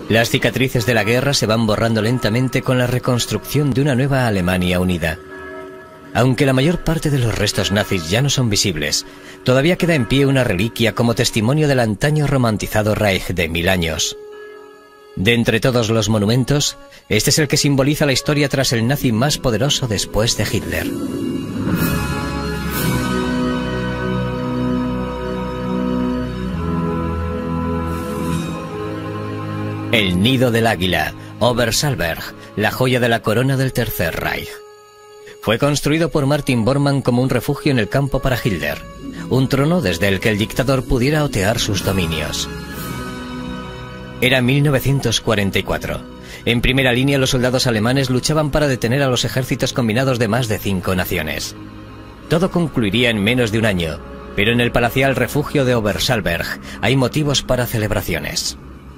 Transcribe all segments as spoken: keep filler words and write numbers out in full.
Las cicatrices de la guerra se van borrando lentamente con la reconstrucción de una nueva Alemania unida. Aunque la mayor parte de los restos nazis ya no son visibles, todavía queda en pie una reliquia como testimonio del antaño romantizado Reich de mil años. De entre todos los monumentos, este es el que simboliza la historia tras el nazi más poderoso después de Hitler. El nido del águila, Obersalzberg, la joya de la corona del Tercer Reich. Fue construido por Martin Bormann como un refugio en el campo para Hitler, un trono desde el que el dictador pudiera otear sus dominios. Era mil novecientos cuarenta y cuatro. En primera línea los soldados alemanes luchaban para detener a los ejércitos combinados de más de cinco naciones. Todo concluiría en menos de un año, pero en el palacial refugio de Obersalzberg hay motivos para celebraciones.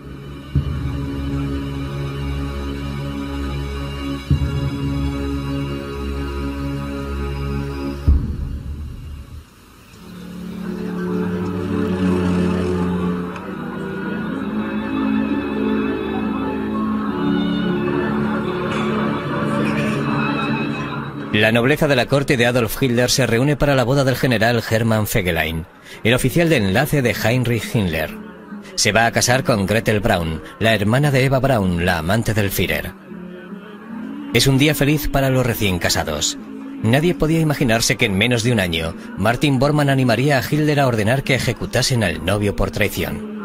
La nobleza de la corte de Adolf Hitler se reúne para la boda del general Hermann Fegelein, el oficial de enlace de Heinrich Himmler. Se va a casar con Gretel Braun, la hermana de Eva Braun, la amante del Führer. Es un día feliz para los recién casados. Nadie podía imaginarse que en menos de un año, Martin Bormann animaría a Hitler a ordenar que ejecutasen al novio por traición.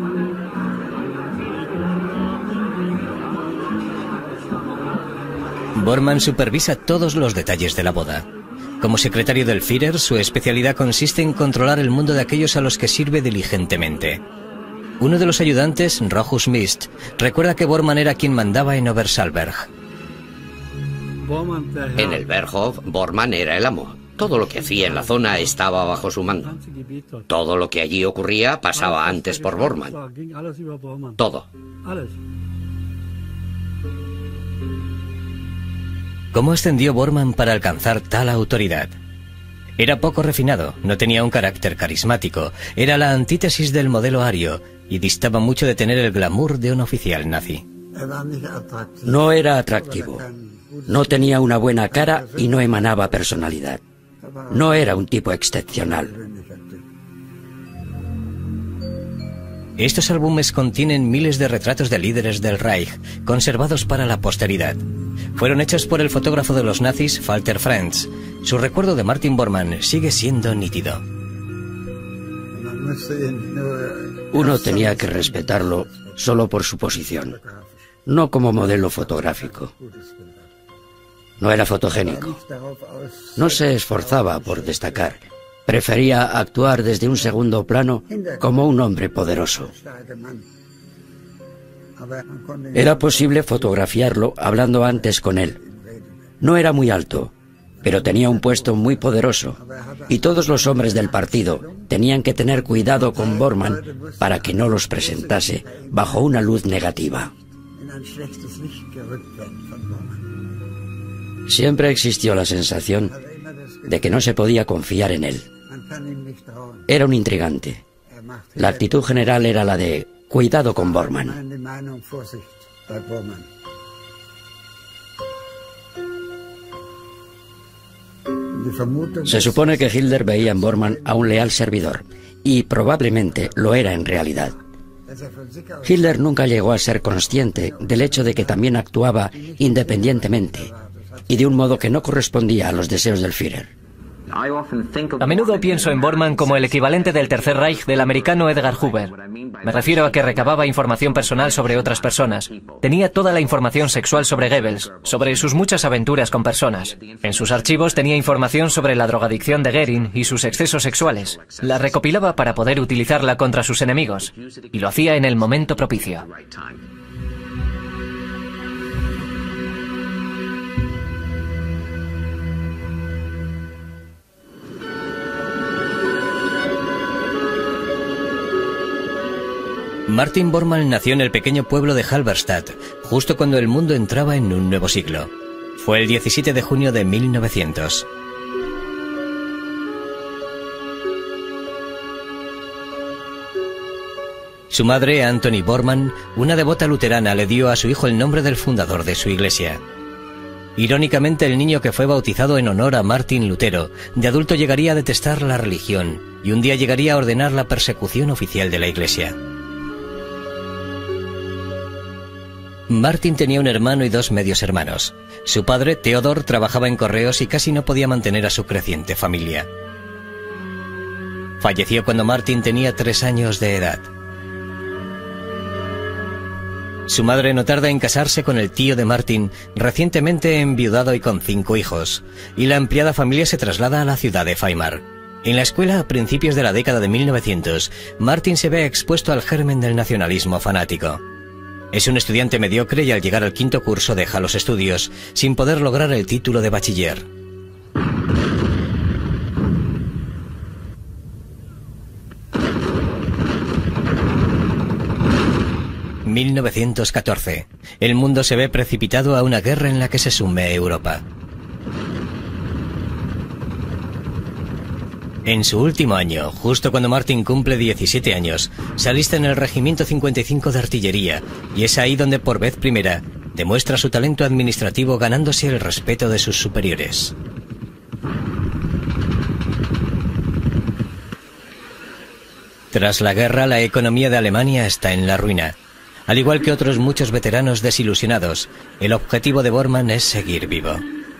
Bormann supervisa todos los detalles de la boda. Como secretario del Führer, su especialidad consiste en controlar el mundo de aquellos a los que sirve diligentemente. Uno de los ayudantes, Rochus Mist, recuerda que Bormann era quien mandaba en Obersalzberg. En el Berghof, Bormann era el amo. Todo lo que hacía en la zona estaba bajo su mando. Todo lo que allí ocurría pasaba antes por Bormann. Todo. ¿Cómo ascendió Bormann para alcanzar tal autoridad? Era poco refinado, no tenía un carácter carismático, era la antítesis del modelo ario y distaba mucho de tener el glamour de un oficial nazi. No era atractivo, no tenía una buena cara y no emanaba personalidad. No era un tipo excepcional. Estos álbumes contienen miles de retratos de líderes del Reich, conservados para la posteridad. Fueron hechos por el fotógrafo de los nazis, Walter Franz. Su recuerdo de Martin Bormann sigue siendo nítido. Uno tenía que respetarlo solo por su posición, no como modelo fotográfico. No era fotogénico. No se esforzaba por destacar. Prefería actuar desde un segundo plano como un hombre poderoso. Era posible fotografiarlo hablando antes con él. No era muy alto, pero tenía un puesto muy poderoso, y todos los hombres del partido tenían que tener cuidado con Bormann para que no los presentase bajo una luz negativa. Siempre existió la sensación de que no se podía confiar en él. Era un intrigante. La actitud general era la de cuidado con Bormann. Se supone que Hitler veía en Bormann a un leal servidor, y probablemente lo era en realidad. Hitler nunca llegó a ser consciente del hecho de que también actuaba independientemente, y de un modo que no correspondía a los deseos del Führer. A menudo pienso en Bormann como el equivalente del Tercer Reich del americano Edgar Hoover. Me refiero a que recababa información personal sobre otras personas. Tenía toda la información sexual sobre Goebbels, sobre sus muchas aventuras con personas. En sus archivos tenía información sobre la drogadicción de Goering y sus excesos sexuales. La recopilaba para poder utilizarla contra sus enemigos, y lo hacía en el momento propicio. Martin Bormann nació en el pequeño pueblo de Halberstadt, justo cuando el mundo entraba en un nuevo siglo. Fue el diecisiete de junio de mil novecientos. Su madre, Anthony Bormann, una devota luterana, le dio a su hijo el nombre del fundador de su iglesia. Irónicamente, el niño que fue bautizado en honor a Martín Lutero, de adulto llegaría a detestar la religión y un día llegaría a ordenar la persecución oficial de la iglesia. Martin tenía un hermano y dos medios hermanos. Su padre, Theodor, trabajaba en correos y casi no podía mantener a su creciente familia. Falleció cuando Martin tenía tres años de edad. Su madre no tarda en casarse con el tío de Martin, recientemente enviudado y con cinco hijos, y la ampliada familia se traslada a la ciudad de Weimar. En la escuela, a principios de la década de mil novecientos, Martin se ve expuesto al germen del nacionalismo fanático. Es un estudiante mediocre y al llegar al quinto curso deja los estudios, sin poder lograr el título de bachiller. mil novecientos catorce. El mundo se ve precipitado a una guerra en la que se sume Europa. En su último año, justo cuando Martin cumple diecisiete años, se alista en el Regimiento cincuenta y cinco de Artillería, y es ahí donde por vez primera demuestra su talento administrativo ganándose el respeto de sus superiores. Tras la guerra, la economía de Alemania está en la ruina. Al igual que otros muchos veteranos desilusionados, el objetivo de Bormann es seguir vivo.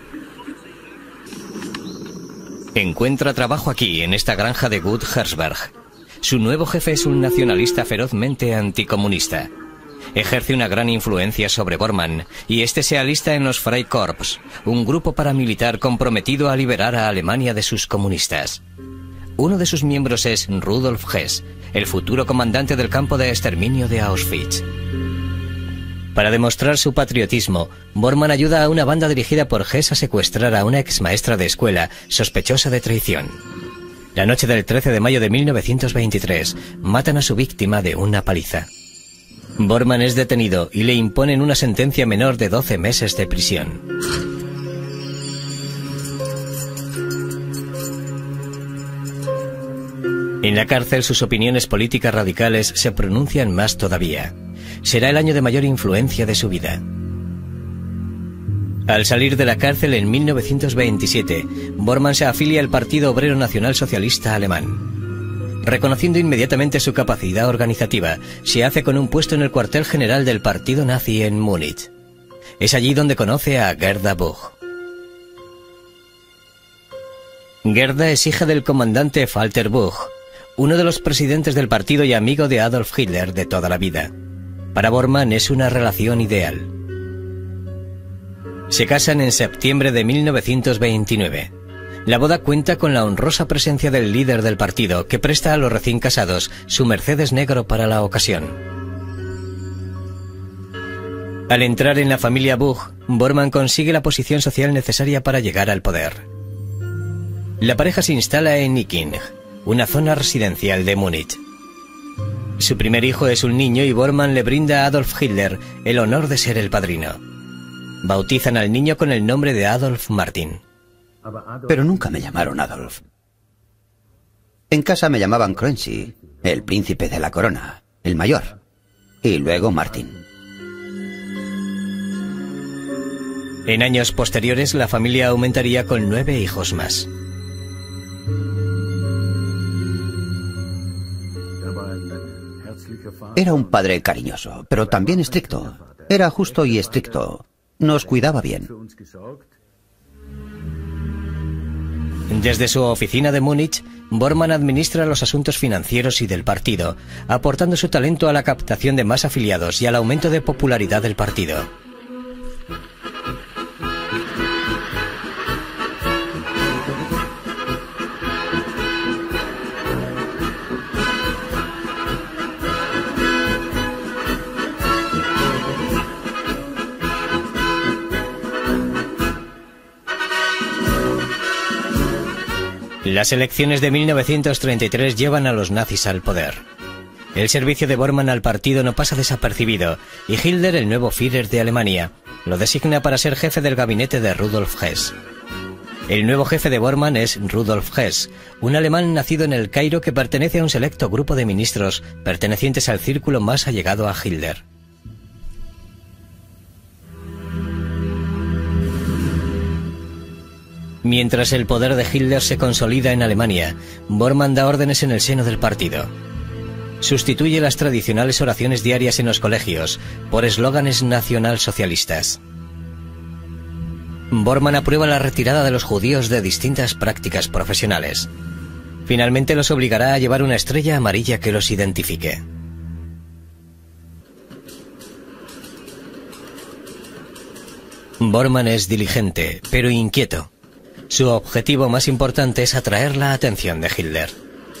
Encuentra trabajo aquí, en esta granja de Gut Herzberg. Su nuevo jefe es un nacionalista ferozmente anticomunista. Ejerce una gran influencia sobre Bormann, y este se alista en los Freikorps, un grupo paramilitar comprometido a liberar a Alemania de sus comunistas. Uno de sus miembros es Rudolf Hess, el futuro comandante del campo de exterminio de Auschwitz. Para demostrar su patriotismo, Bormann ayuda a una banda dirigida por Hess a secuestrar a una ex maestra de escuela sospechosa de traición. La noche del trece de mayo de mil novecientos veintitrés, matan a su víctima de una paliza. Bormann es detenido y le imponen una sentencia menor de doce meses de prisión. En la cárcel, sus opiniones políticas radicales se pronuncian más todavía. Será el año de mayor influencia de su vida. Al salir de la cárcel en mil novecientos veintisiete, Bormann se afilia al Partido Obrero Nacional Socialista Alemán. Reconociendo inmediatamente su capacidad organizativa, se hace con un puesto en el cuartel general del partido nazi en Múnich. Es allí donde conoce a Gerda Buch. Gerda es hija del comandante Walter Buch, uno de los presidentes del partido y amigo de Adolf Hitler de toda la vida. Para Bormann es una relación ideal. Se casan en septiembre de mil novecientos veintinueve. La boda cuenta con la honrosa presencia del líder del partido, que presta a los recién casados su Mercedes negro para la ocasión. Al entrar en la familia Buch, Bormann consigue la posición social necesaria para llegar al poder. La pareja se instala en Icking, una zona residencial de Múnich. Su primer hijo es un niño y Bormann le brinda a Adolf Hitler el honor de ser el padrino. Bautizan al niño con el nombre de Adolf Martin. Pero nunca me llamaron Adolf. En casa me llamaban Krönsi, el príncipe de la corona, el mayor, y luego Martin. En años posteriores, la familia aumentaría con nueve hijos más. Era un padre cariñoso, pero también estricto. Era justo y estricto. Nos cuidaba bien. Desde su oficina de Múnich, Bormann administra los asuntos financieros y del partido, aportando su talento a la captación de más afiliados y al aumento de popularidad del partido. Las elecciones de mil novecientos treinta y tres llevan a los nazis al poder. El servicio de Bormann al partido no pasa desapercibido, y Hitler, el nuevo Führer de Alemania, lo designa para ser jefe del gabinete de Rudolf Hess. El nuevo jefe de Bormann es Rudolf Hess, un alemán nacido en El Cairo que pertenece a un selecto grupo de ministros pertenecientes al círculo más allegado a Hitler. Mientras el poder de Hitler se consolida en Alemania, Bormann da órdenes en el seno del partido. Sustituye las tradicionales oraciones diarias en los colegios por eslóganes nacionalsocialistas. Bormann aprueba la retirada de los judíos de distintas prácticas profesionales. Finalmente los obligará a llevar una estrella amarilla que los identifique. Bormann es diligente, pero inquieto. Su objetivo más importante es atraer la atención de Hitler.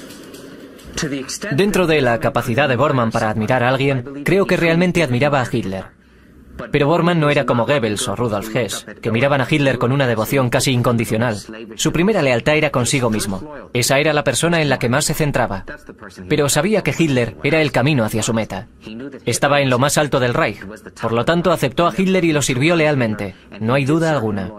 Dentro de la capacidad de Bormann para admirar a alguien, creo que realmente admiraba a Hitler. Pero Bormann no era como Goebbels o Rudolf Hess, que miraban a Hitler con una devoción casi incondicional. Su primera lealtad era consigo mismo. Esa era la persona en la que más se centraba. Pero sabía que Hitler era el camino hacia su meta. Estaba en lo más alto del Reich. Por lo tanto, aceptó a Hitler y lo sirvió lealmente. No hay duda alguna.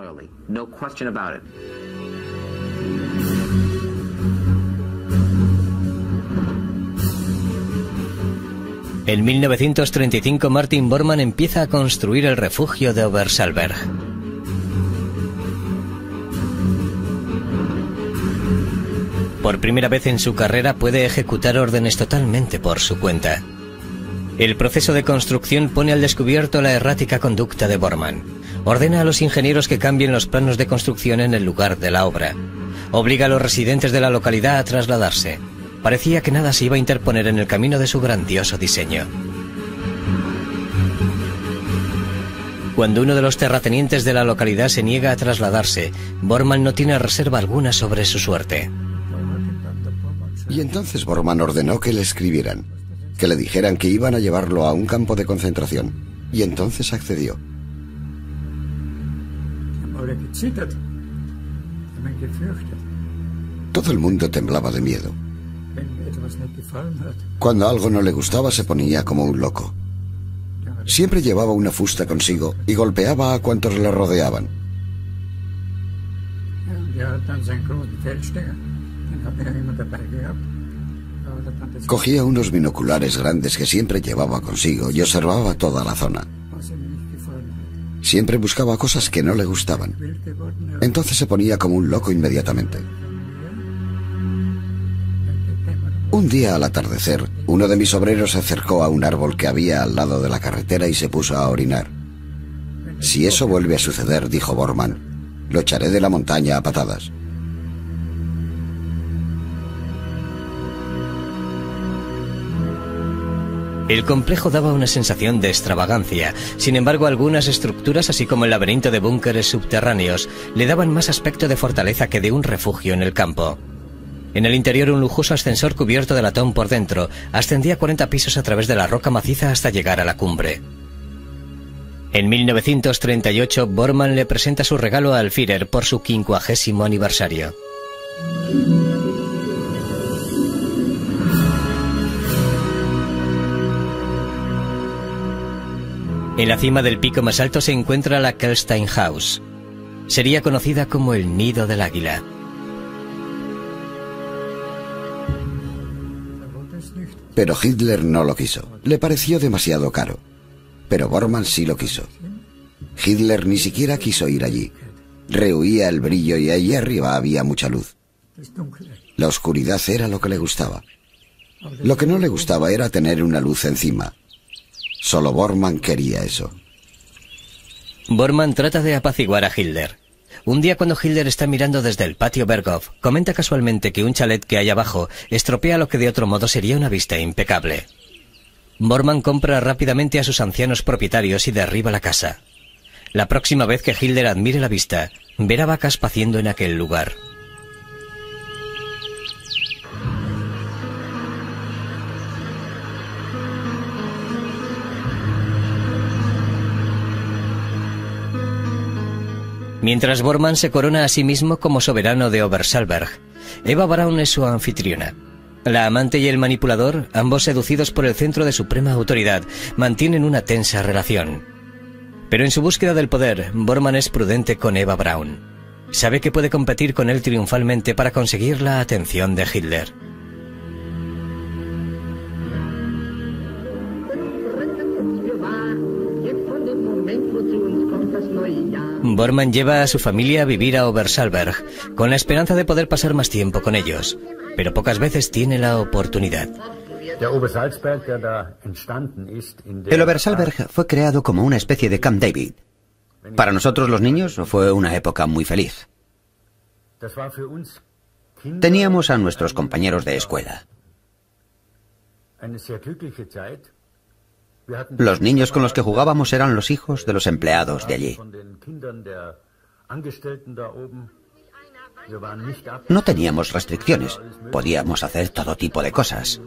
En mil novecientos treinta y cinco, Martin Bormann empieza a construir el refugio de Obersalberg. Por primera vez en su carrera puede ejecutar órdenes totalmente por su cuenta. El proceso de construcción pone al descubierto la errática conducta de Bormann. Ordena a los ingenieros que cambien los planos de construcción en el lugar de la obra. Obliga a los residentes de la localidad a trasladarse. Parecía que nada se iba a interponer en el camino de su grandioso diseño. Cuando uno de los terratenientes de la localidad se niega a trasladarse, Bormann no tiene reserva alguna sobre su suerte. Y entonces Bormann ordenó que le escribieran, que le dijeran que iban a llevarlo a un campo de concentración, y entonces accedió. Todo el mundo temblaba de miedo. Cuando algo no le gustaba se ponía como un loco. Siempre llevaba una fusta consigo y golpeaba a cuantos le rodeaban. Cogía unos binoculares grandes que siempre llevaba consigo y observaba toda la zona. Siempre buscaba cosas que no le gustaban. Entonces se ponía como un loco inmediatamente. Un día al atardecer, uno de mis obreros se acercó a un árbol que había al lado de la carretera y se puso a orinar. Si eso vuelve a suceder, dijo Bormann, lo echaré de la montaña a patadas. El complejo daba una sensación de extravagancia. Sin embargo, algunas estructuras, así como el laberinto de búnkeres subterráneos, le daban más aspecto de fortaleza que de un refugio en el campo. En el interior, un lujoso ascensor cubierto de latón por dentro ascendía cuarenta pisos a través de la roca maciza hasta llegar a la cumbre. En mil novecientos treinta y ocho, Bormann le presenta su regalo al Führer por su quincuagésimo aniversario. En la cima del pico más alto se encuentra la Kelsteinhaus. Sería conocida como el Nido del Águila. Pero Hitler no lo quiso. Le pareció demasiado caro. Pero Bormann sí lo quiso. Hitler ni siquiera quiso ir allí. Rehuía el brillo y allí arriba había mucha luz. La oscuridad era lo que le gustaba. Lo que no le gustaba era tener una luz encima. Solo Bormann quería eso. Bormann trata de apaciguar a Hitler. Un día, cuando Hitler está mirando desde el patio Berghof, comenta casualmente que un chalet que hay abajo estropea lo que de otro modo sería una vista impecable. Bormann compra rápidamente a sus ancianos propietarios y derriba la casa. La próxima vez que Hitler admire la vista, verá vacas paciendo en aquel lugar. Mientras Bormann se corona a sí mismo como soberano de Obersalberg, Eva Braun es su anfitriona. La amante y el manipulador, ambos seducidos por el centro de suprema autoridad, mantienen una tensa relación. Pero en su búsqueda del poder, Bormann es prudente con Eva Braun. Sabe que puede competir con él triunfalmente para conseguir la atención de Hitler. Bormann lleva a su familia a vivir a Obersalberg, con la esperanza de poder pasar más tiempo con ellos, pero pocas veces tiene la oportunidad. El Obersalberg fue creado como una especie de Camp David. Para nosotros los niños fue una época muy feliz. Teníamos a nuestros compañeros de escuela. Los niños con los que jugábamos eran los hijos de los empleados de allí. No teníamos restricciones. Podíamos hacer todo tipo de cosas.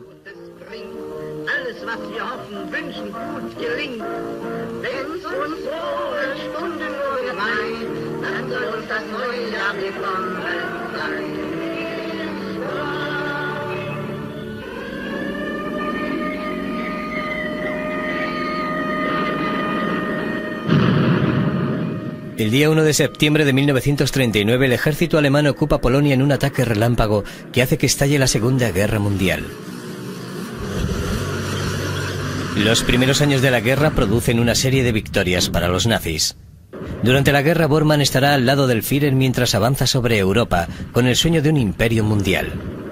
El día uno de septiembre de mil novecientos treinta y nueve el ejército alemán ocupa Polonia en un ataque relámpago que hace que estalle la Segunda Guerra Mundial. Los primeros años de la guerra producen una serie de victorias para los nazis. Durante la guerra, Bormann estará al lado del Führer mientras avanza sobre Europa, con el sueño de un imperio mundial.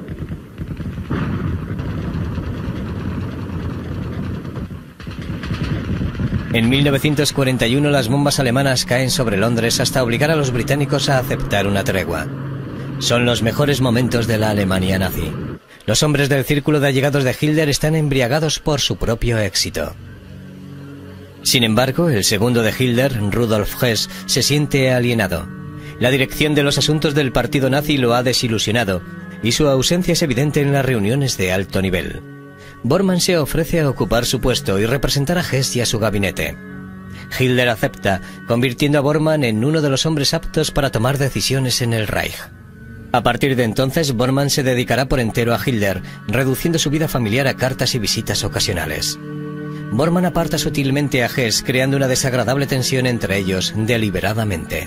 En mil novecientos cuarenta y uno las bombas alemanas caen sobre Londres hasta obligar a los británicos a aceptar una tregua. Son los mejores momentos de la Alemania nazi. Los hombres del círculo de allegados de Hitler están embriagados por su propio éxito. Sin embargo, el segundo de Hitler, Rudolf Hess, se siente alienado. La dirección de los asuntos del partido nazi lo ha desilusionado, y su ausencia es evidente en las reuniones de alto nivel. Bormann se ofrece a ocupar su puesto y representar a Hess y a su gabinete. Hitler acepta, convirtiendo a Bormann en uno de los hombres aptos para tomar decisiones en el Reich. A partir de entonces, Bormann se dedicará por entero a Hitler, reduciendo su vida familiar a cartas y visitas ocasionales. Bormann aparta sutilmente a Hess, creando una desagradable tensión entre ellos deliberadamente.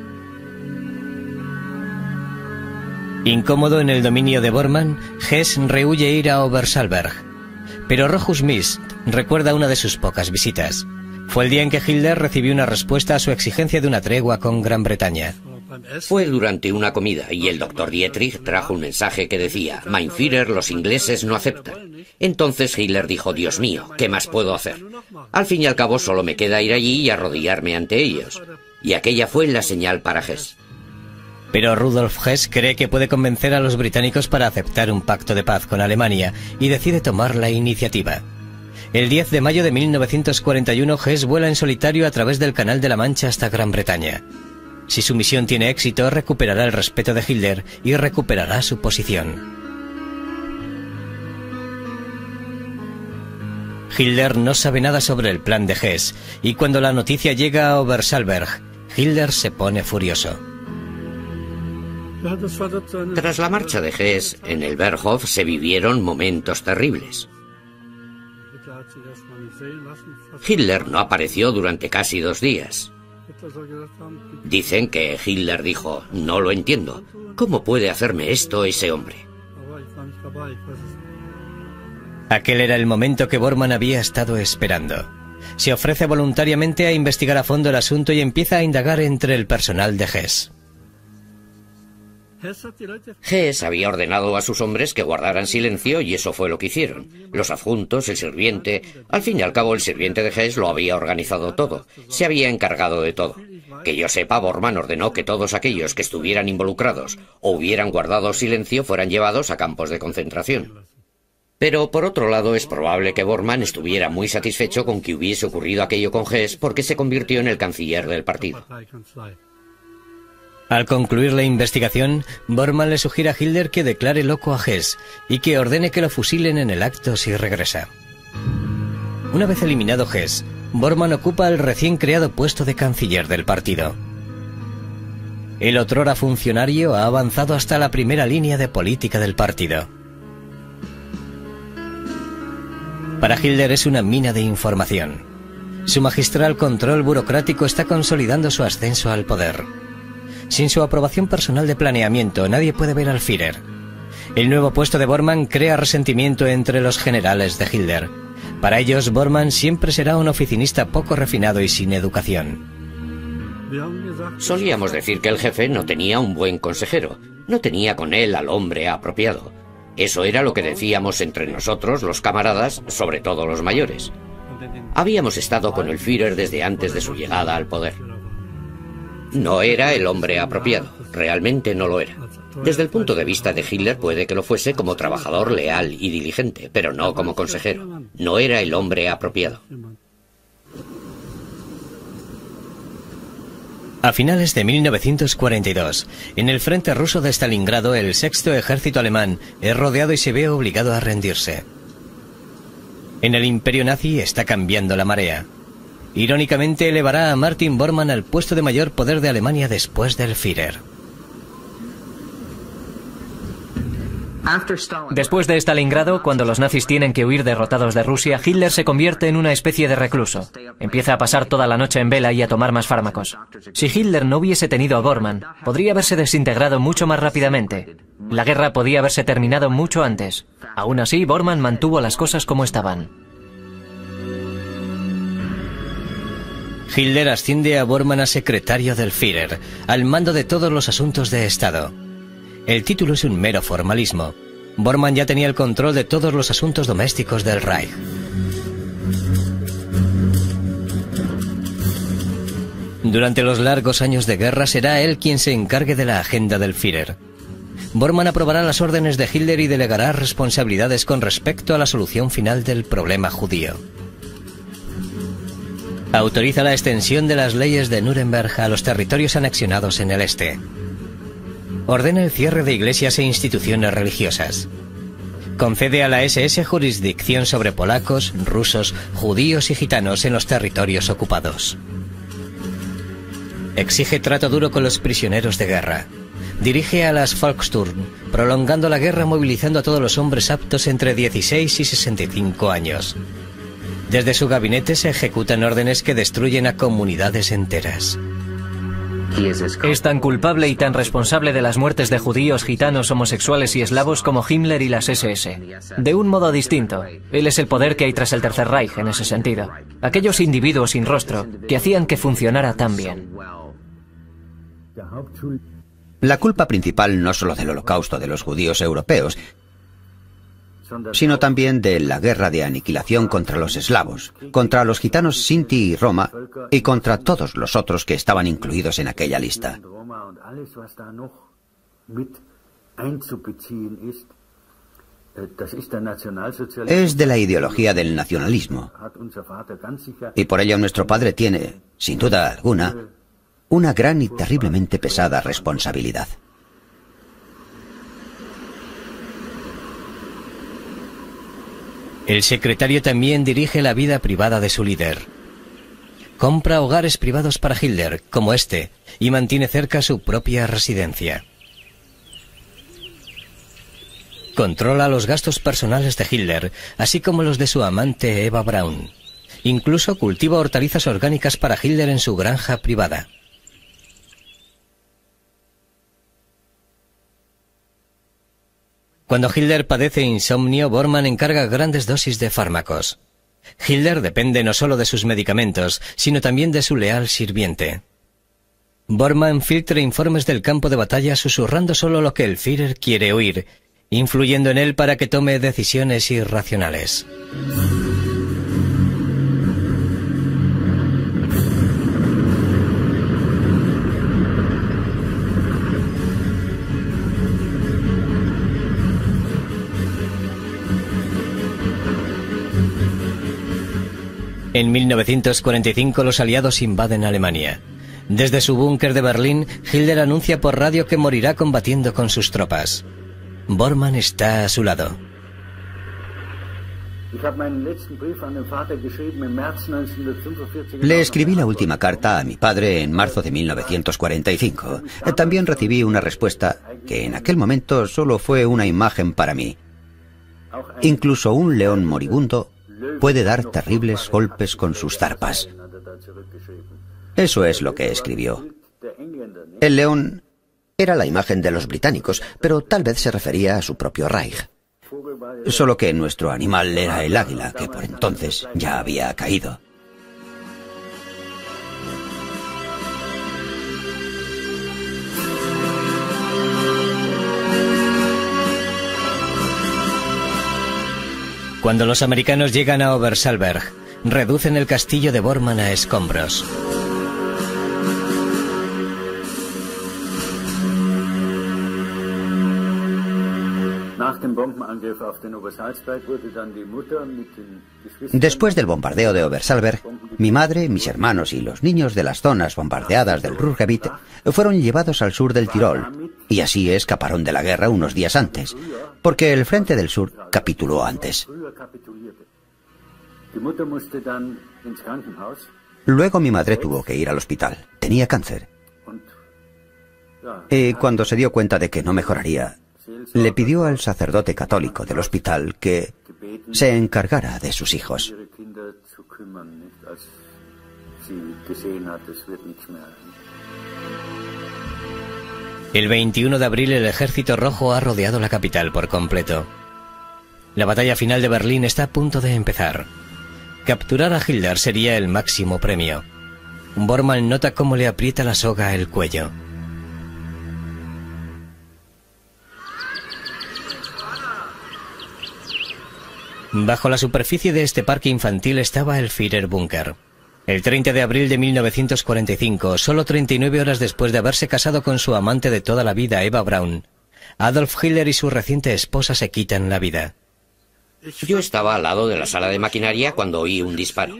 Incómodo en el dominio de Bormann, Hess rehúye ir a Obersalberg. Pero Rochus Mist recuerda una de sus pocas visitas. Fue el día en que Hitler recibió una respuesta a su exigencia de una tregua con Gran Bretaña. Fue durante una comida y el doctor Dietrich trajo un mensaje que decía: Mein Führer, los ingleses no aceptan. Entonces Hitler dijo: Dios mío, ¿qué más puedo hacer? Al fin y al cabo solo me queda ir allí y arrodillarme ante ellos. Y aquella fue la señal para Hess. Pero Rudolf Hess cree que puede convencer a los británicos para aceptar un pacto de paz con Alemania y decide tomar la iniciativa. El diez de mayo de mil novecientos cuarenta y uno, Hess vuela en solitario a través del Canal de la Mancha hasta Gran Bretaña. Si su misión tiene éxito, recuperará el respeto de Hitler y recuperará su posición. Hitler no sabe nada sobre el plan de Hess, y cuando la noticia llega a Obersalberg, Hitler se pone furioso. Tras la marcha de Hess, en el Berghof se vivieron momentos terribles. Hitler no apareció durante casi dos días. Dicen que Hitler dijo: no lo entiendo. ¿Cómo puede hacerme esto ese hombre? Aquel era el momento que Bormann había estado esperando. Se ofrece voluntariamente a investigar a fondo el asunto y empieza a indagar entre el personal de Hess. Hess había ordenado a sus hombres que guardaran silencio y eso fue lo que hicieron. Los adjuntos, el sirviente... Al fin y al cabo, el sirviente de Hess lo había organizado todo. Se había encargado de todo. Que yo sepa, Bormann ordenó que todos aquellos que estuvieran involucrados o hubieran guardado silencio fueran llevados a campos de concentración. Pero, por otro lado, es probable que Bormann estuviera muy satisfecho con que hubiese ocurrido aquello con Hess porque se convirtió en el canciller del partido. Al concluir la investigación, Bormann le sugiere a Hitler que declare loco a Hess y que ordene que lo fusilen en el acto si regresa. Una vez eliminado Hess, Bormann ocupa el recién creado puesto de canciller del partido. El otrora funcionario ha avanzado hasta la primera línea de política del partido. Para Hitler es una mina de información. Su magistral control burocrático está consolidando su ascenso al poder. Sin su aprobación personal de planeamiento, nadie puede ver al Führer. El nuevo puesto de Bormann crea resentimiento entre los generales de Hitler. Para ellos, Bormann siempre será un oficinista poco refinado y sin educación. Solíamos decir que el jefe no tenía un buen consejero, no tenía con él al hombre apropiado. Eso era lo que decíamos entre nosotros, los camaradas, sobre todo los mayores. Habíamos estado con el Führer desde antes de su llegada al poder. No era el hombre apropiado, realmente no lo era. Desde el punto de vista de Hitler puede que lo fuese como trabajador leal y diligente, pero no como consejero. No era el hombre apropiado. A finales de mil novecientos cuarenta y dos, en el frente ruso de Stalingrado, el sexto ejército alemán es rodeado y se ve obligado a rendirse. En el imperio nazi está cambiando la marea. Irónicamente, elevará a Martin Bormann al puesto de mayor poder de Alemania después del Führer. Después de Stalingrado, cuando los nazis tienen que huir derrotados de Rusia, Hitler se convierte en una especie de recluso. Empieza a pasar toda la noche en vela y a tomar más fármacos. Si Hitler no hubiese tenido a Bormann, podría haberse desintegrado mucho más rápidamente. La guerra podía haberse terminado mucho antes. Aún así, Bormann mantuvo las cosas como estaban. Hitler asciende a Bormann a secretario del Führer, al mando de todos los asuntos de Estado. El título es un mero formalismo. Bormann ya tenía el control de todos los asuntos domésticos del Reich. Durante los largos años de guerra será él quien se encargue de la agenda del Führer. Bormann aprobará las órdenes de Hitler y delegará responsabilidades con respecto a la solución final del problema judío. Autoriza la extensión de las leyes de Nuremberg a los territorios anexionados en el este. Ordena el cierre de iglesias e instituciones religiosas. Concede a la ese ese jurisdicción sobre polacos, rusos, judíos y gitanos en los territorios ocupados. Exige trato duro con los prisioneros de guerra. Dirige a las Volkssturm, prolongando la guerra movilizando a todos los hombres aptos entre dieciséis y sesenta y cinco años. Desde su gabinete se ejecutan órdenes que destruyen a comunidades enteras. Es tan culpable y tan responsable de las muertes de judíos, gitanos, homosexuales y eslavos como Himmler y las ese ese. De un modo distinto, él es el poder que hay tras el Tercer Reich en ese sentido. Aquellos individuos sin rostro que hacían que funcionara tan bien. La culpa principal no solo del holocausto de los judíos europeos, sino también de la guerra de aniquilación contra los eslavos, contra los gitanos Sinti y Roma, y contra todos los otros que estaban incluidos en aquella lista. Es de la ideología del nacionalismo, y por ello nuestro padre tiene, sin duda alguna, una gran y terriblemente pesada responsabilidad. El secretario también dirige la vida privada de su líder. Compra hogares privados para Hitler, como este, y mantiene cerca su propia residencia. Controla los gastos personales de Hitler, así como los de su amante Eva Braun. Incluso cultiva hortalizas orgánicas para Hitler en su granja privada. Cuando Hitler padece insomnio, Bormann encarga grandes dosis de fármacos. Hitler depende no solo de sus medicamentos, sino también de su leal sirviente. Bormann filtra informes del campo de batalla susurrando solo lo que el Führer quiere oír, influyendo en él para que tome decisiones irracionales. En mil novecientos cuarenta y cinco los aliados invaden Alemania. Desde su búnker de Berlín, Hitler anuncia por radio que morirá combatiendo con sus tropas. Bormann está a su lado. Le escribí la última carta a mi padre en marzo de mil novecientos cuarenta y cinco. También recibí una respuesta que en aquel momento solo fue una imagen para mí. Incluso un león moribundo puede dar terribles golpes con sus zarpas. Eso es lo que escribió. El león era la imagen de los británicos, pero tal vez se refería a su propio Reich. Solo que nuestro animal era el águila, que por entonces ya había caído. Cuando los americanos llegan a Obersalberg, reducen el castillo de Bormann a escombros. Después del bombardeo de Obersalberg, mi madre, mis hermanos y los niños de las zonas bombardeadas del Ruhrgebiet fueron llevados al sur del Tirol, y así escaparon de la guerra unos días antes, porque el Frente del Sur capituló antes. Luego mi madre tuvo que ir al hospital. Tenía cáncer. Y cuando se dio cuenta de que no mejoraría, le pidió al sacerdote católico del hospital que se encargara de sus hijos. El veintiuno de abril el Ejército Rojo ha rodeado la capital por completo. La batalla final de Berlín está a punto de empezar. Capturar a Hitler sería el máximo premio. Bormann nota cómo le aprieta la soga el cuello. Bajo la superficie de este parque infantil estaba el Führerbunker. El treinta de abril de mil novecientos cuarenta y cinco, solo treinta y nueve horas después de haberse casado con su amante de toda la vida, Eva Braun, Adolf Hitler y su reciente esposa se quitan la vida. Yo estaba al lado de la sala de maquinaria cuando oí un disparo.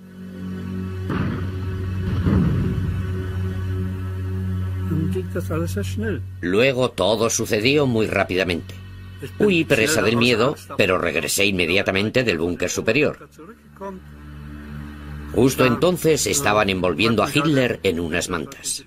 Luego todo sucedió muy rápidamente. Huí presa del miedo, pero regresé inmediatamente del búnker superior. Justo entonces estaban envolviendo a Hitler en unas mantas.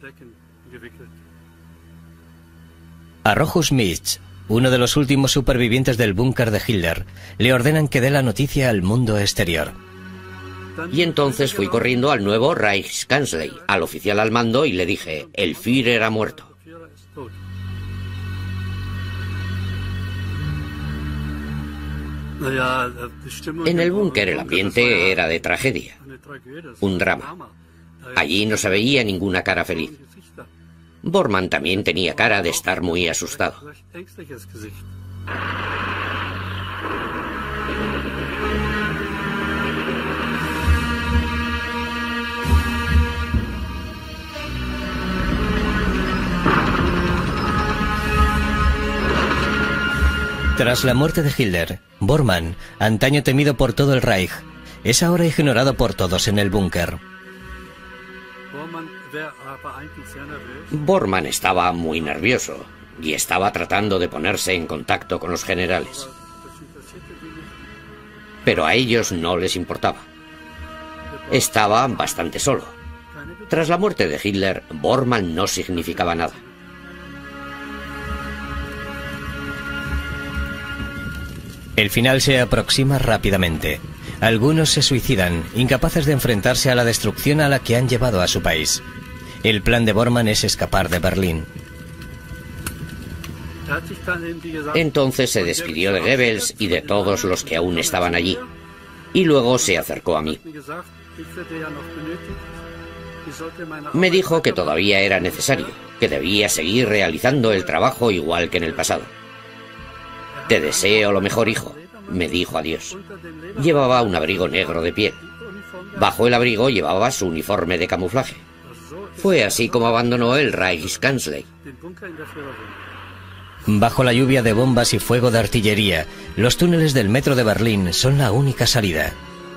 A Rochus Mitch, uno de los últimos supervivientes del búnker de Hitler, le ordenan que dé la noticia al mundo exterior. Y entonces fui corriendo al nuevo Reichskanzlei, al oficial al mando, y le dije: el Führer ha muerto. En el búnker el ambiente era de tragedia, un drama. Allí no se veía ninguna cara feliz. Bormann también tenía cara de estar muy asustado. Tras la muerte de Hitler, Bormann, antaño temido por todo el Reich, es ahora ignorado por todos en el búnker. Bormann estaba muy nervioso y estaba tratando de ponerse en contacto con los generales. Pero a ellos no les importaba. Estaba bastante solo. Tras la muerte de Hitler, Bormann no significaba nada. El final se aproxima rápidamente. Algunos se suicidan, incapaces de enfrentarse a la destrucción a la que han llevado a su país. El plan de Bormann es escapar de Berlín. Entonces se despidió de Goebbels y de todos los que aún estaban allí. Y luego se acercó a mí. Me dijo que todavía era necesario, que debía seguir realizando el trabajo igual que en el pasado. Te deseo lo mejor, hijo, me dijo adiós. Llevaba un abrigo negro de piel. Bajo el abrigo llevaba su uniforme de camuflaje. Fue así como abandonó el Reichskanzlei. Bajo la lluvia de bombas y fuego de artillería, los túneles del metro de Berlín son la única salida.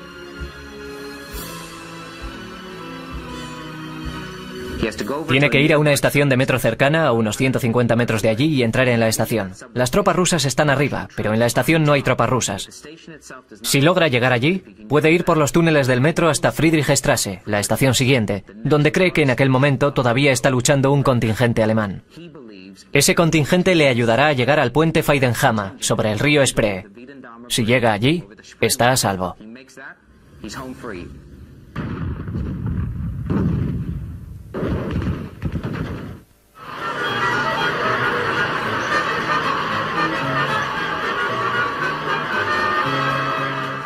Tiene que ir a una estación de metro cercana, a unos ciento cincuenta metros de allí, y entrar en la estación. Las tropas rusas están arriba, pero en la estación no hay tropas rusas. Si logra llegar allí, puede ir por los túneles del metro hasta Friedrichstraße, la estación siguiente, donde cree que en aquel momento todavía está luchando un contingente alemán. Ese contingente le ayudará a llegar al puente Feidenhammer, sobre el río Spree. Si llega allí, está a salvo.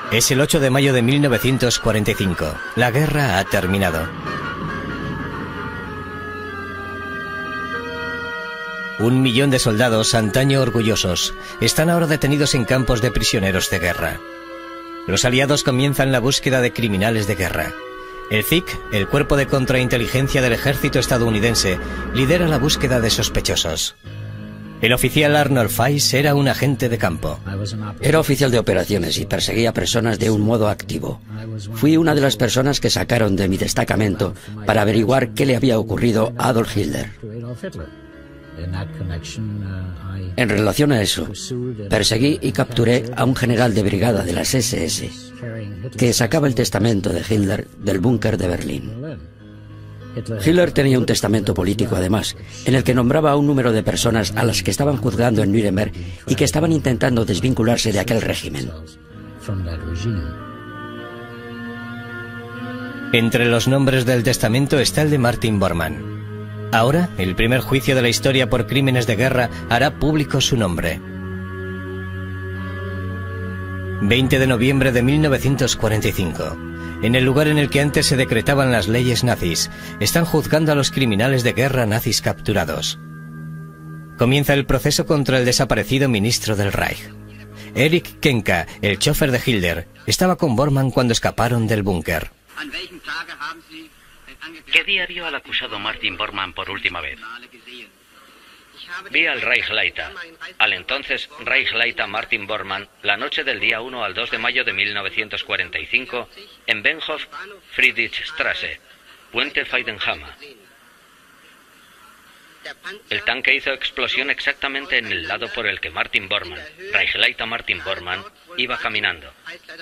Es el ocho de mayo de mil novecientos cuarenta y cinco. La guerra ha terminado. Un millón de soldados, antaño orgullosos, están ahora detenidos en campos de prisioneros de guerra. Los aliados comienzan la búsqueda de criminales de guerra. El C I C, el cuerpo de contrainteligencia del ejército estadounidense, lidera la búsqueda de sospechosos. El oficial Arnold Fice era un agente de campo. Era oficial de operaciones y perseguía personas de un modo activo. Fui una de las personas que sacaron de mi destacamento para averiguar qué le había ocurrido a Adolf Hitler. En relación a eso, perseguí y capturé a un general de brigada de las ese ese que sacaba el testamento de Hitler del búnker de Berlín. Hitler tenía un testamento político, además, en el que nombraba a un número de personas a las que estaban juzgando en Nuremberg y que estaban intentando desvincularse de aquel régimen. Entre los nombres del testamento está el de Martin Bormann. Ahora, el primer juicio de la historia por crímenes de guerra hará público su nombre. veinte de noviembre de mil novecientos cuarenta y cinco. En el lugar en el que antes se decretaban las leyes nazis, están juzgando a los criminales de guerra nazis capturados. Comienza el proceso contra el desaparecido ministro del Reich. Erich Kenka, el chofer de Hitler, estaba con Bormann cuando escaparon del búnker. ¿Qué día vio al acusado Martin Bormann por última vez? Vi al Reichsleiter, al entonces Reichsleiter Martin Bormann, la noche del día uno al dos de mayo de mil novecientos cuarenta y cinco, en Benhof Friedrichstraße, Puente Feidenhammer. El tanque hizo explosión exactamente en el lado por el que Martin Bormann, Reichsleiter Martin Bormann, iba caminando.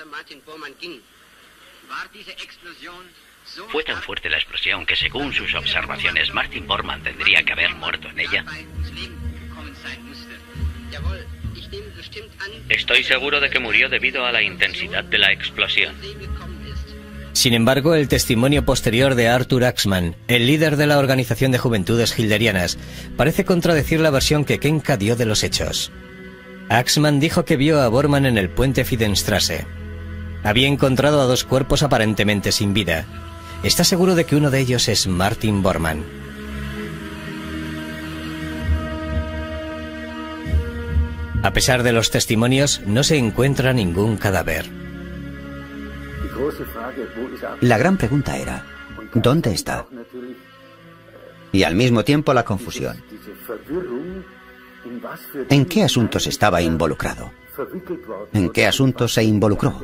¿Fue tan fuerte la explosión que, según sus observaciones, Martin Bormann tendría que haber muerto en ella? Estoy seguro de que murió debido a la intensidad de la explosión. Sin embargo, el testimonio posterior de Arthur Axmann, el líder de la Organización de Juventudes Hilderianas, parece contradecir la versión que Kenka dio de los hechos. Axmann dijo que vio a Bormann en el puente Feidenstraße. Había encontrado a dos cuerpos aparentemente sin vida. Está seguro de que uno de ellos es Martin Bormann. A pesar de los testimonios, no se encuentra ningún cadáver. La gran pregunta era, ¿dónde está? Y al mismo tiempo la confusión. ¿En qué asuntos estaba involucrado? ¿En qué asuntos se involucró?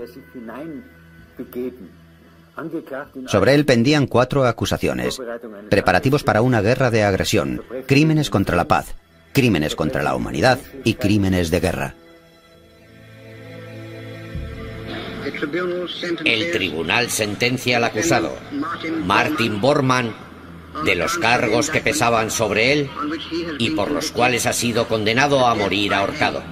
Sobre él pendían cuatro acusaciones: preparativos para una guerra de agresión, crímenes contra la paz, crímenes contra la humanidad y crímenes de guerra. El tribunal sentencia al acusado, Martin Bormann, de los cargos que pesaban sobre él y por los cuales ha sido condenado a morir ahorcado.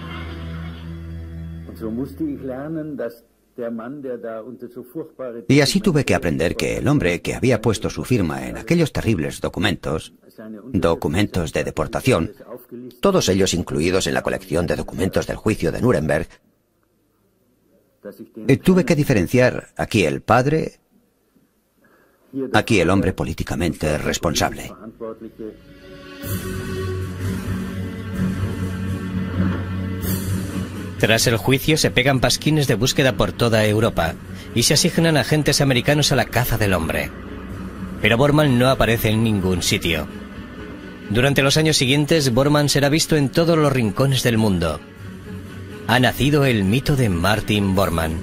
Y así tuve que aprender que el hombre que había puesto su firma en aquellos terribles documentos, documentos de deportación, todos ellos incluidos en la colección de documentos del juicio de Nuremberg, eh, tuve que diferenciar aquí el padre, aquí el hombre políticamente responsable. Tras el juicio se pegan pasquines de búsqueda por toda Europa y se asignan agentes americanos a la caza del hombre. Pero Bormann no aparece en ningún sitio. Durante los años siguientes, Bormann será visto en todos los rincones del mundo. Ha nacido el mito de Martin Bormann.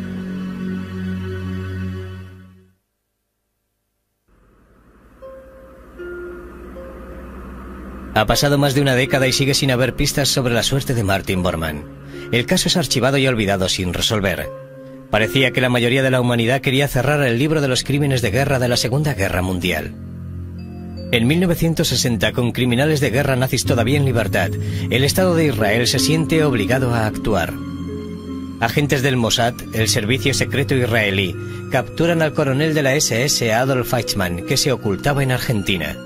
Ha pasado más de una década y sigue sin haber pistas sobre la suerte de Martin Bormann. El caso es archivado y olvidado sin resolver. Parecía que la mayoría de la humanidad quería cerrar el libro de los crímenes de guerra de la Segunda Guerra Mundial. En mil novecientos sesenta, con criminales de guerra nazis todavía en libertad, el Estado de Israel se siente obligado a actuar. Agentes del Mossad, el servicio secreto israelí, capturan al coronel de la ese ese Adolf Eichmann, que se ocultaba en Argentina.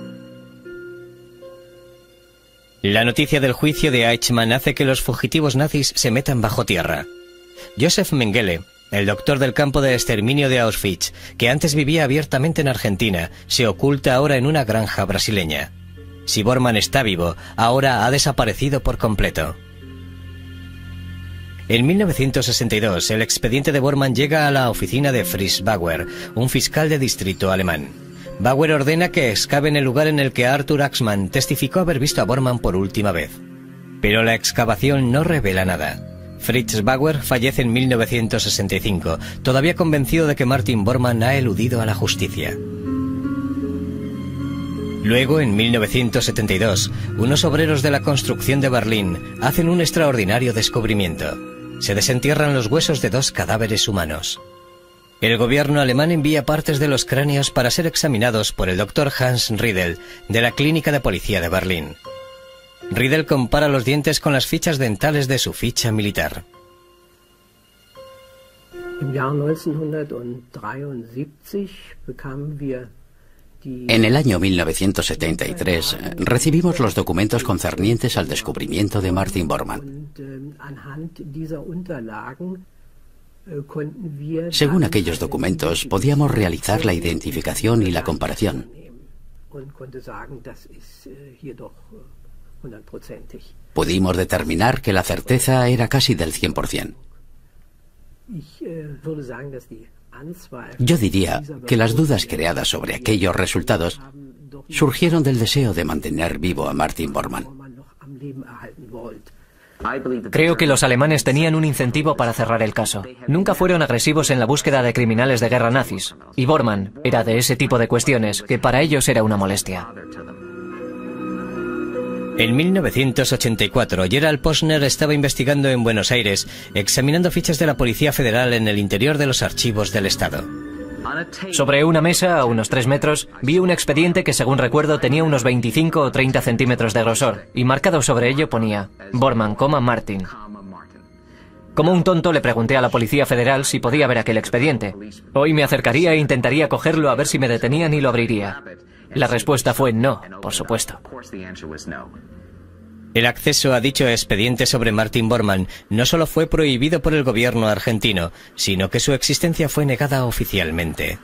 La noticia del juicio de Eichmann hace que los fugitivos nazis se metan bajo tierra. Josef Mengele, el doctor del campo de exterminio de Auschwitz, que antes vivía abiertamente en Argentina, se oculta ahora en una granja brasileña. Si Bormann está vivo, ahora ha desaparecido por completo. En mil novecientos sesenta y dos, el expediente de Bormann llega a la oficina de Fritz Bauer, un fiscal de distrito alemán. Bauer ordena que excaven el lugar en el que Arthur Axmann testificó haber visto a Bormann por última vez. Pero la excavación no revela nada. Fritz Bauer fallece en mil novecientos sesenta y cinco, todavía convencido de que Martin Bormann ha eludido a la justicia. Luego, en mil novecientos setenta y dos, unos obreros de la construcción de Berlín hacen un extraordinario descubrimiento. Se desentierran los huesos de dos cadáveres humanos. El gobierno alemán envía partes de los cráneos para ser examinados por el doctor Hans Riedel, de la Clínica de Policía de Berlín. Riedel compara los dientes con las fichas dentales de su ficha militar. En el año mil novecientos setenta y tres recibimos los documentos concernientes al descubrimiento de Martin Bormann. Según aquellos documentos, podíamos realizar la identificación y la comparación. Pudimos determinar que la certeza era casi del cien por cien. Yo diría que las dudas creadas sobre aquellos resultados surgieron del deseo de mantener vivo a Martin Bormann. Creo que los alemanes tenían un incentivo para cerrar el caso. Nunca fueron agresivos en la búsqueda de criminales de guerra nazis, y Bormann era de ese tipo de cuestiones que para ellos era una molestia. En mil novecientos ochenta y cuatro, Gerald Posner estaba investigando en Buenos Aires, examinando fichas de la Policía Federal en el interior de los archivos del Estado. Sobre una mesa, a unos tres metros, vi un expediente que, según recuerdo, tenía unos veinticinco o treinta centímetros de grosor, y marcado sobre ello ponía Bormann, Martin. Como un tonto le pregunté a la Policía Federal si podía ver aquel expediente. Hoy me acercaría e intentaría cogerlo a ver si me detenían y lo abriría. La respuesta fue no, por supuesto. El acceso a dicho expediente sobre Martin Bormann no solo fue prohibido por el gobierno argentino, sino que su existencia fue negada oficialmente.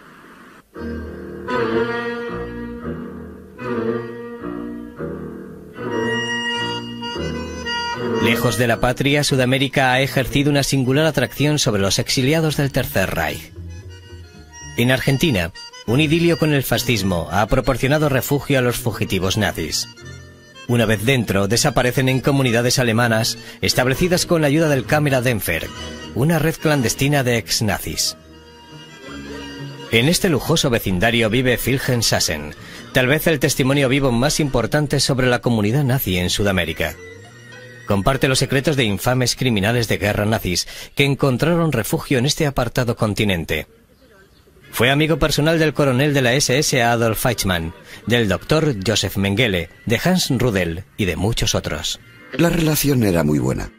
Lejos de la patria, Sudamérica ha ejercido una singular atracción sobre los exiliados del Tercer Reich. En Argentina, un idilio con el fascismo ha proporcionado refugio a los fugitivos nazis. Una vez dentro, desaparecen en comunidades alemanas establecidas con la ayuda del Kameradenfer, una red clandestina de ex-nazis. En este lujoso vecindario vive Wilhelm Sassen, tal vez el testimonio vivo más importante sobre la comunidad nazi en Sudamérica. Comparte los secretos de infames criminales de guerra nazis que encontraron refugio en este apartado continente. Fue amigo personal del coronel de la ese ese Adolf Eichmann, del doctor Josef Mengele, de Hans Rudel y de muchos otros. La relación era muy buena.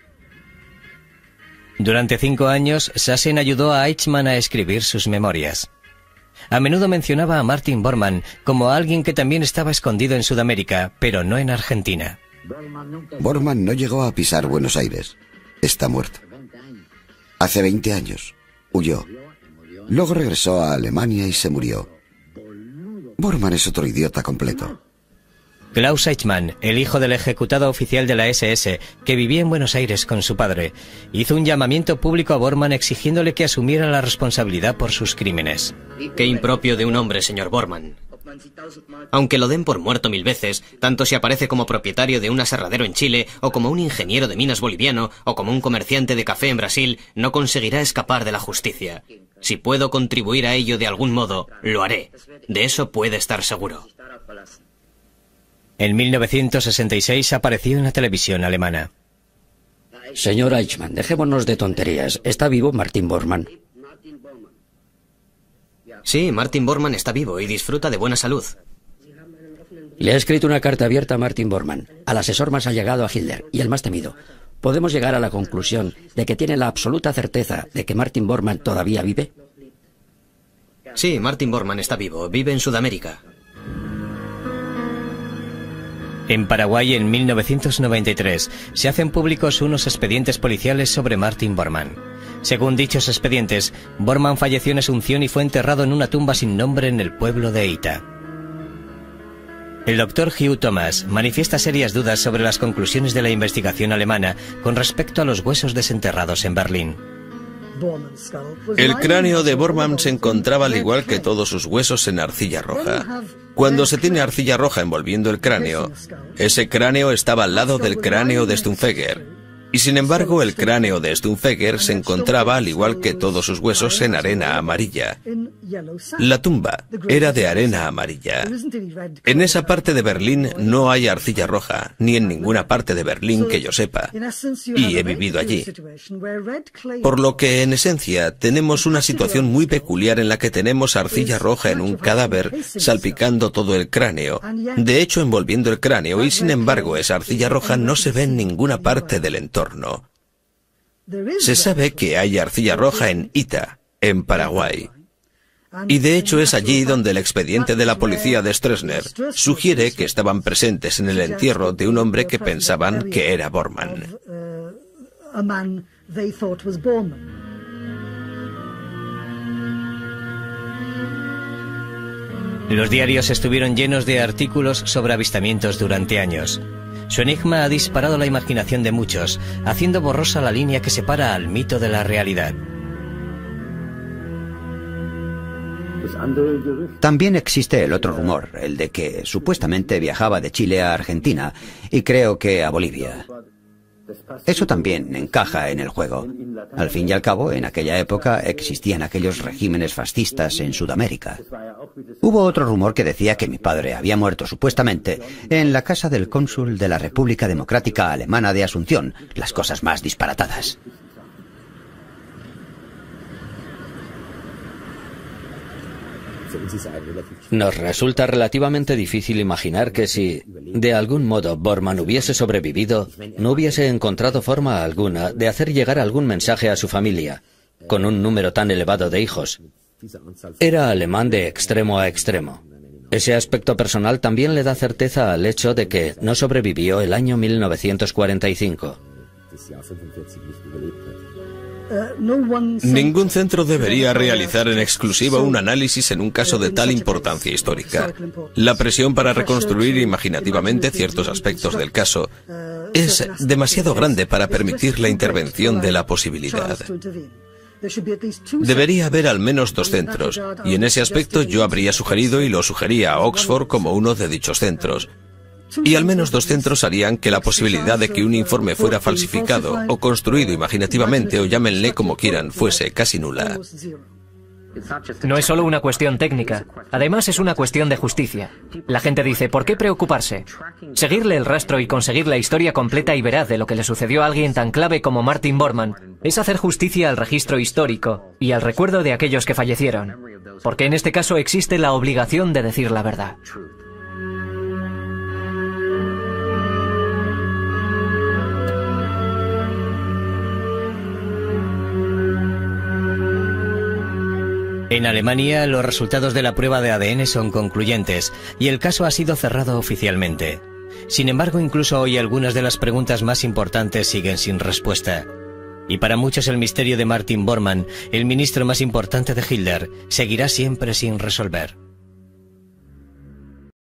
Durante cinco años, Sassen ayudó a Eichmann a escribir sus memorias. A menudo mencionaba a Martin Bormann como a alguien que también estaba escondido en Sudamérica, pero no en Argentina. Bormann no llegó a pisar Buenos Aires. Está muerto. Hace veinte años. Huyó. Luego regresó a Alemania y se murió. Bormann es otro idiota completo. Klaus Eichmann, el hijo del ejecutado oficial de la ese ese, que vivía en Buenos Aires con su padre, hizo un llamamiento público a Bormann exigiéndole que asumiera la responsabilidad por sus crímenes. Qué impropio de un hombre, señor Bormann. Aunque lo den por muerto mil veces, tanto si aparece como propietario de un aserradero en Chile, o como un ingeniero de minas boliviano, o como un comerciante de café en Brasil, no conseguirá escapar de la justicia. Si puedo contribuir a ello de algún modo, lo haré. De eso puede estar seguro. En mil novecientos sesenta y seis apareció en la televisión alemana. Señor Eichmann, dejémonos de tonterías. ¿Está vivo Martin Bormann? Sí, Martin Bormann está vivo y disfruta de buena salud. Le he escrito una carta abierta a Martin Bormann, al asesor más allegado a Hitler y el más temido. ¿Podemos llegar a la conclusión de que tiene la absoluta certeza de que Martin Bormann todavía vive? Sí, Martin Bormann está vivo. Vive en Sudamérica. En Paraguay, en mil novecientos noventa y tres, se hacen públicos unos expedientes policiales sobre Martin Bormann. Según dichos expedientes, Bormann falleció en Asunción y fue enterrado en una tumba sin nombre en el pueblo de Ita. El doctor Hugh Thomas manifiesta serias dudas sobre las conclusiones de la investigación alemana con respecto a los huesos desenterrados en Berlín. El cráneo de Bormann se encontraba al igual que todos sus huesos en arcilla roja. Cuando se tiene arcilla roja envolviendo el cráneo, ese cráneo estaba al lado del cráneo de Stumpfegger. Y sin embargo, el cráneo de Stumpfegger se encontraba, al igual que todos sus huesos, en arena amarilla. La tumba era de arena amarilla. En esa parte de Berlín no hay arcilla roja, ni en ninguna parte de Berlín que yo sepa. Y he vivido allí. Por lo que, en esencia, tenemos una situación muy peculiar en la que tenemos arcilla roja en un cadáver, salpicando todo el cráneo, de hecho envolviendo el cráneo, y sin embargo esa arcilla roja no se ve en ninguna parte del entorno. Se sabe que hay arcilla roja en Ita, en Paraguay. Y de hecho es allí donde el expediente de la policía de Stroessner sugiere que estaban presentes en el entierro de un hombre que pensaban que era Bormann. Los diarios estuvieron llenos de artículos sobre avistamientos durante años. Su enigma ha disparado la imaginación de muchos, haciendo borrosa la línea que separa al mito de la realidad. También existe el otro rumor, el de que supuestamente viajaba de Chile a Argentina y creo que a Bolivia. Eso también encaja en el juego. Al fin y al cabo, en aquella época existían aquellos regímenes fascistas en Sudamérica. Hubo otro rumor que decía que mi padre había muerto supuestamente en la casa del cónsul de la República Democrática Alemana de Asunción, las cosas más disparatadas. Nos resulta relativamente difícil imaginar que si, de algún modo, Bormann hubiese sobrevivido, no hubiese encontrado forma alguna de hacer llegar algún mensaje a su familia, con un número tan elevado de hijos. Era alemán de extremo a extremo. Ese aspecto personal también le da certeza al hecho de que no sobrevivió el año mil novecientos cuarenta y cinco. Ningún centro debería realizar en exclusiva un análisis en un caso de tal importancia histórica. La presión para reconstruir imaginativamente ciertos aspectos del caso es demasiado grande para permitir la intervención de la posibilidad. Debería haber al menos dos centros, y en ese aspecto yo habría sugerido y lo sugería a Oxford como uno de dichos centros. Y al menos dos centros harían que la posibilidad de que un informe fuera falsificado o construido imaginativamente, o llámenle como quieran, fuese casi nula. No es solo una cuestión técnica, además es una cuestión de justicia. La gente dice, ¿por qué preocuparse? Seguirle el rastro y conseguir la historia completa y veraz de lo que le sucedió a alguien tan clave como Martin Bormann es hacer justicia al registro histórico y al recuerdo de aquellos que fallecieron, porque en este caso existe la obligación de decir la verdad. En Alemania, los resultados de la prueba de A D N son concluyentes y el caso ha sido cerrado oficialmente. Sin embargo, incluso hoy algunas de las preguntas más importantes siguen sin respuesta. Y para muchos el misterio de Martin Bormann, el ministro más importante de Hitler, seguirá siempre sin resolver.